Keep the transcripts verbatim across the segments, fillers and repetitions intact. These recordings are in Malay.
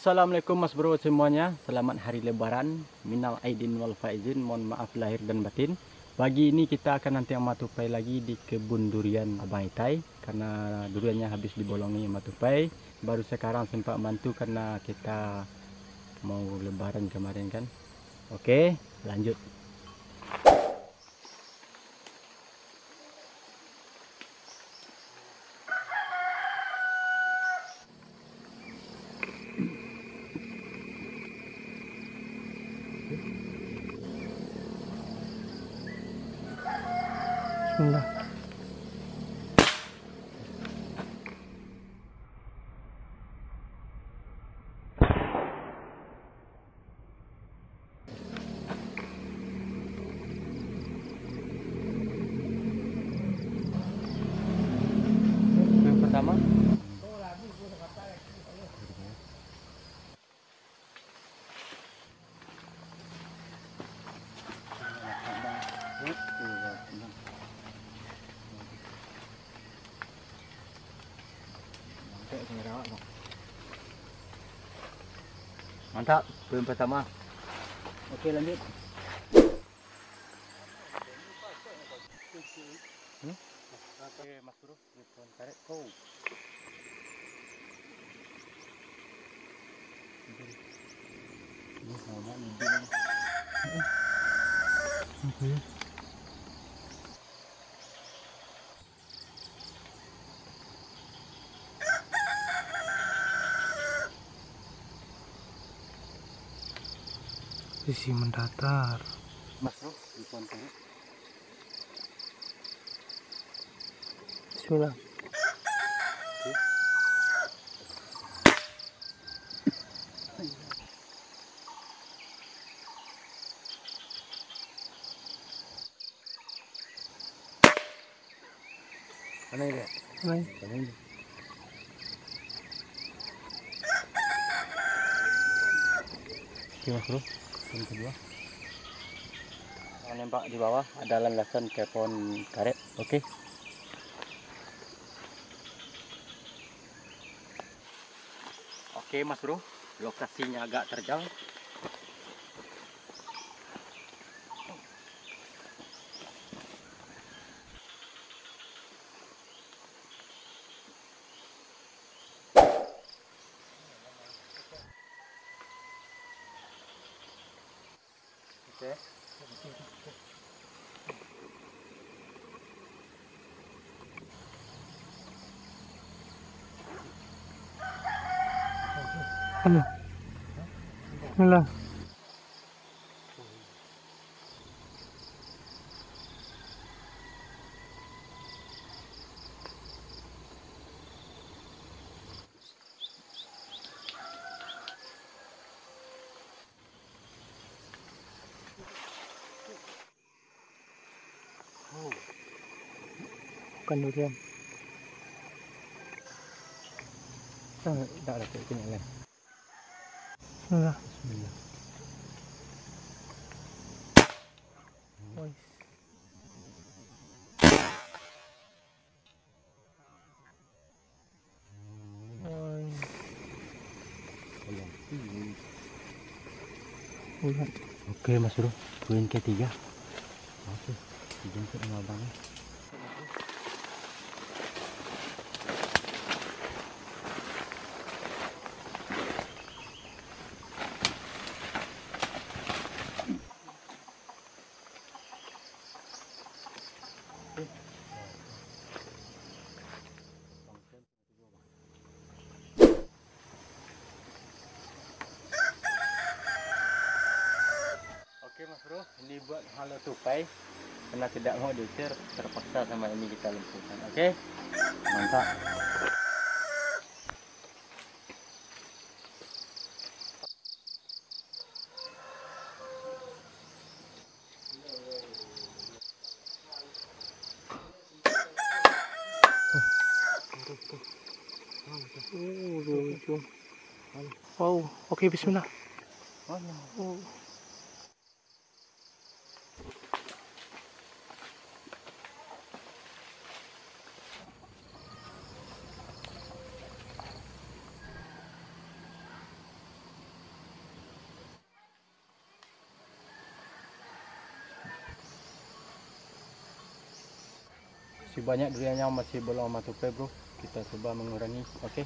Assalamualaikum mas bro semuanya. Selamat hari lebaran. Minal aidin wal faizin. Mohon maaf lahir dan batin. Pagi ini kita akan nanti matupai lagi di kebun durian Abang Itai. Karena duriannya habis dibolongi matupai. Baru sekarang sempat bantu karena kita mau lebaran kemarin kan. Oke, lanjut. Bismillah. Yang pertama. Mantap, poin pertama. Oke, lanjut. Hmm? Oke, Mas Bro, telepon tarik kau. Ini sama ini. Oke. Sisi mendatar. Mas Bro, telepon tarik. Bismillah. Oke. Mana ini? Mana? Mana ini? Oke Mas Bro, yang kedua. Kalau nembak di bawah ada landasan ke pohon karet. Oke. Oke Mas Bro, lokasinya agak terjal. Oke. Halo. Bismillah. Oh. Bukan durian. Tak tak ada kayak gini lah. Bismillah. Bismillah. Oi. Oi. Bulan. Oke Mas Bro, poin ketiga. Oke, dijemput sama abangnya. Oke Mas Bro, ini buat halo tupai. Karena tidak mau diusir, terpaksa sama ini kita lumpuhkan. Oke, mantap. Oh, lucu. Wow, oke bismillah. Oh. Masih banyak duriannya masih belum matupai bro. Kita coba mengurangi. Oke. Okay.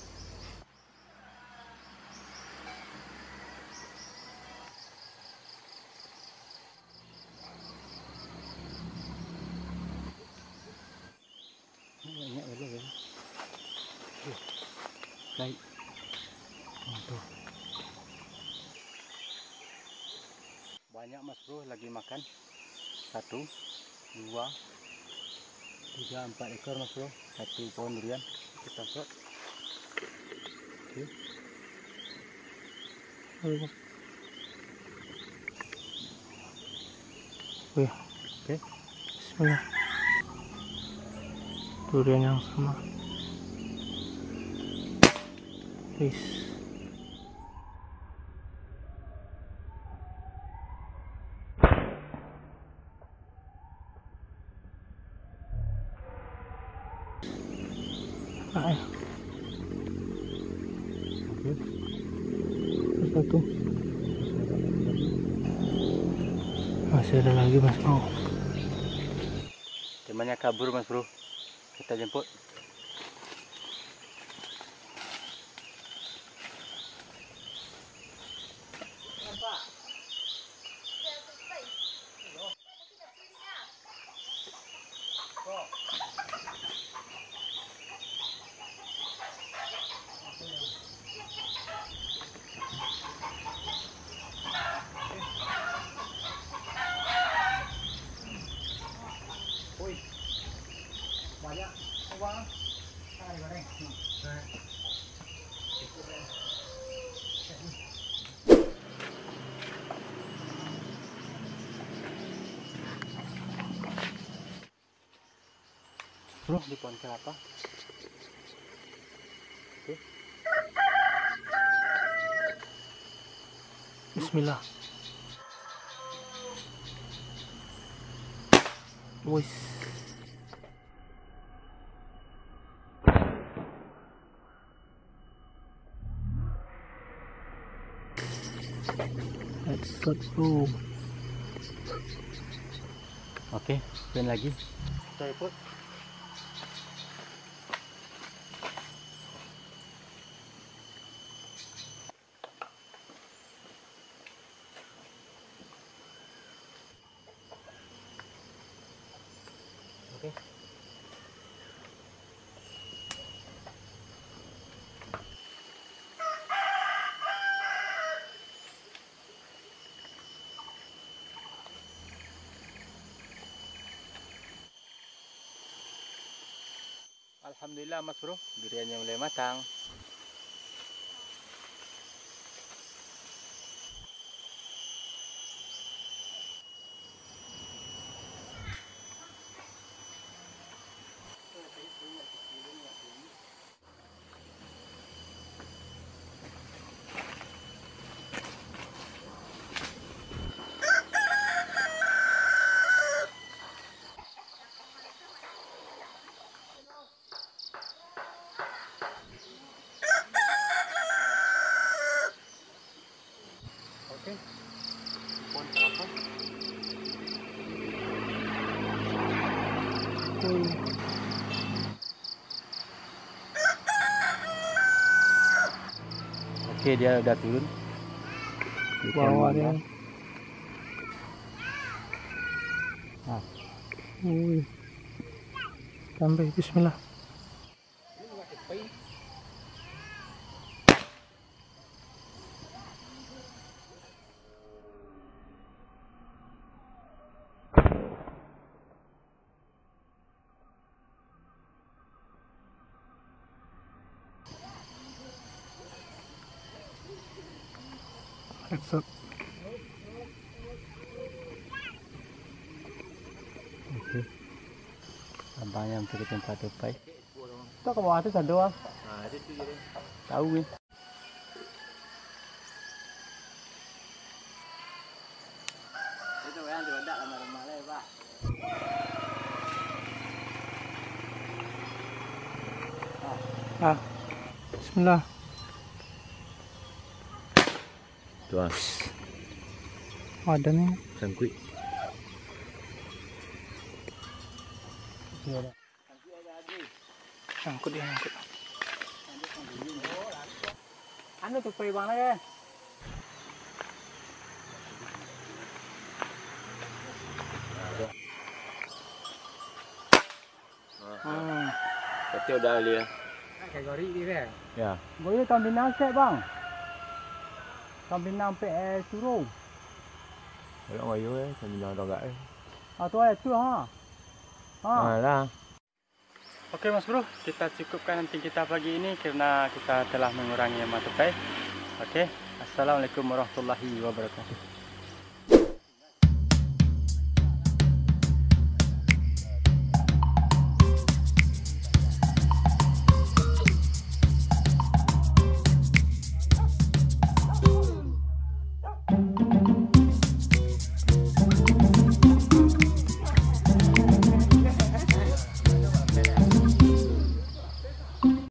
Banyak dulu ya. Baik. Oh, tuh. Banyak mas bro lagi makan. Satu, dua, tiga, empat ekor mas bro. Satu pohon durian. Kita shot. Oke. Ayo. Wih. Oke. Bismillah. Durian yang sama. Wis. Ayo. Oke. Satu. Masih ada lagi mas bro. Temannya kabur mas bro. Kita jemput. Banyak uang. Hai goreng. Bro, di pohon kelapa. Oke. Bismillah. Wis. Let's go. Oke, spin lagi. Kita ikut. Oke. Alhamdulillah mas bro, duriannya mulai matang. Oke. Pohon kelapa. Hmm. Oke, dia udah turun. Di pohon Bawahnya. mangga. Nah, Wih. Sampai bismillah. Headshot. oke. Abangnya untuk ke tempat tupai. Itu ke bawah itu satu ah. Nah, itu jadi. Tahu nih. Itu yang ada lama-lama lah, Pak. Ah. Bismillah. Tuh, Ada nih. sangkui. Ya dah. Angkut dia, angkut. Anu tupai bang lagi. Hmm. Berarti udah dia. Kayak gori dia kan? Ya. Boleh kambing nangkep bang. Kambing nampak eh suruh. Kalau ngayu eh, sambil jangan togak eh. Ah tu eh tu ha. Ha. Alah. Okey Mas Bro, kita cukupkan nanti kita pagi ini karena kita telah mengurangi mata tupai. Okey. Assalamualaikum warahmatullahi wabarakatuh.